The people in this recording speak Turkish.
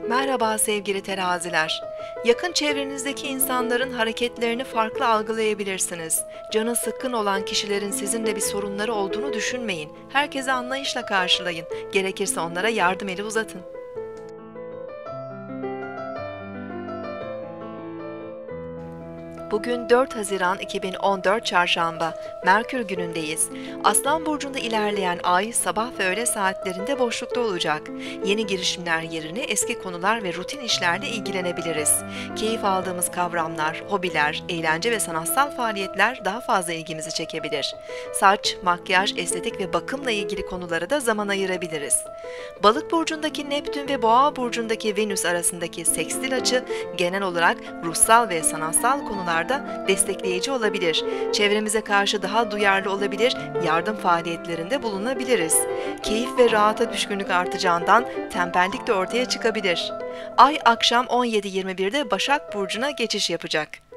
Merhaba sevgili teraziler. Yakın çevrenizdeki insanların hareketlerini farklı algılayabilirsiniz. Canı sıkkın olan kişilerin sizinle bir sorunları olduğunu düşünmeyin. Herkese anlayışla karşılayın. Gerekirse onlara yardım eli uzatın. Bugün 4 Haziran 2014 Çarşamba, Merkür günündeyiz. Aslan burcunda ilerleyen ay sabah ve öğle saatlerinde boşlukta olacak. Yeni girişimler yerine eski konular ve rutin işlerle ilgilenebiliriz. Keyif aldığımız kavramlar, hobiler, eğlence ve sanatsal faaliyetler daha fazla ilgimizi çekebilir. Saç, makyaj, estetik ve bakımla ilgili konulara da zaman ayırabiliriz. Balık burcundaki Neptün ve Boğa burcundaki Venüs arasındaki sekstil açı genel olarak ruhsal ve sanatsal konularda destekleyici olabilir. Çevremize karşı daha duyarlı olabilir, yardım faaliyetlerinde bulunabiliriz. Keyif ve rahata düşkünlük artacağından tembellik de ortaya çıkabilir. Ay akşam 17:21'de Başak Burcu'na geçiş yapacak.